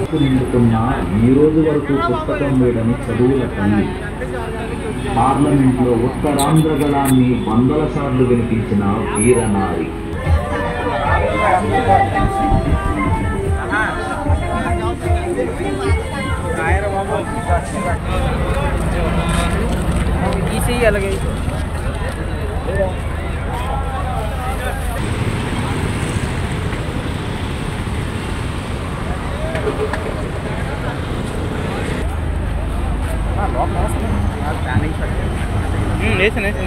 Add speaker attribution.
Speaker 1: వరకు నిండుకున్న ఈ రోజు వరకు పుస్తకం వేయడని చదువుల తల్లి. పార్లమెంట్లో ఉత్తరాంధ్ర గళాన్ని వందల సార్లు వినిపించిన వీరనారి.
Speaker 2: వేసాను